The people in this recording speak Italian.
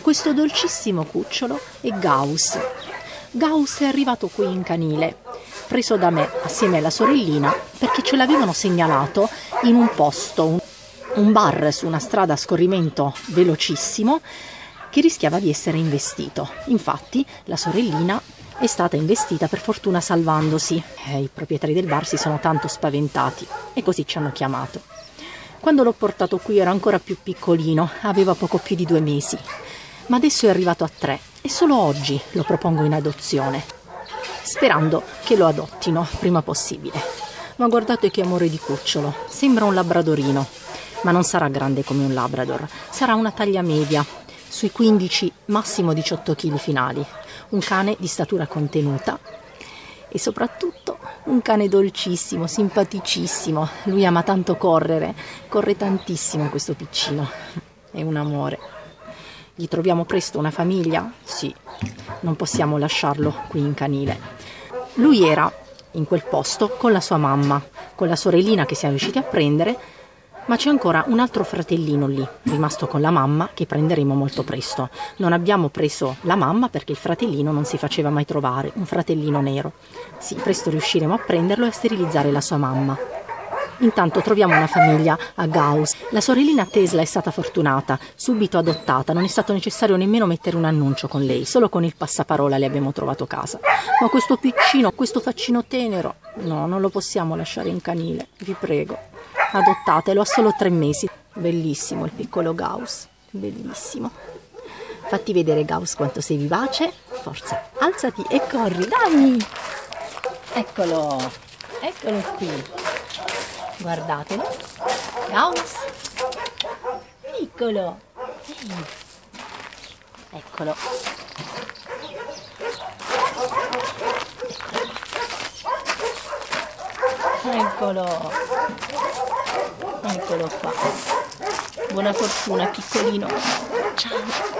Questo dolcissimo cucciolo è Gauss. Gauss è arrivato qui in canile, preso da me assieme alla sorellina, perché ce l'avevano segnalato in un posto, un bar su una strada a scorrimento velocissimo che rischiava di essere investito. Infatti la sorellina è stata investita, per fortuna salvandosi. I proprietari del bar si sono tanto spaventati e così ci hanno chiamato. Quando l'ho portato qui era ancora più piccolino, aveva poco più di 2 mesi, ma adesso è arrivato a 3 e solo oggi lo propongo in adozione, sperando che lo adottino prima possibile. Ma guardate che amore di cucciolo, sembra un labradorino, ma non sarà grande come un labrador, sarà una taglia media, sui 15, massimo 18 kg finali, un cane di statura contenuta e soprattutto un cane dolcissimo, simpaticissimo. Lui ama tanto correre, corre tantissimo questo piccino, è un amore. Gli troviamo presto una famiglia? Sì, non possiamo lasciarlo qui in canile. Lui era in quel posto con la sua mamma, con la sorellina che siamo riusciti a prendere, ma c'è ancora un altro fratellino lì, rimasto con la mamma, che prenderemo molto presto. Non abbiamo preso la mamma perché il fratellino non si faceva mai trovare, un fratellino nero. Sì, presto riusciremo a prenderlo e a sterilizzare la sua mamma. Intanto troviamo una famiglia a Gauss. La sorellina Tesla è stata fortunata, subito adottata, non è stato necessario nemmeno mettere un annuncio con lei, solo con il passaparola le abbiamo trovato casa. Ma questo piccino, questo faccino tenero, no, non lo possiamo lasciare in canile, vi prego. Adottatelo, ha solo 3 mesi. Bellissimo il piccolo Gauss, bellissimo. Fatti vedere, Gauss, quanto sei vivace. Forza, alzati e corri, dai! Eccolo, eccolo qui. Guardatelo. Gauss, piccolo. Eccolo. Eccolo. Eccolo qua. Buona fortuna, piccolino. Ciao.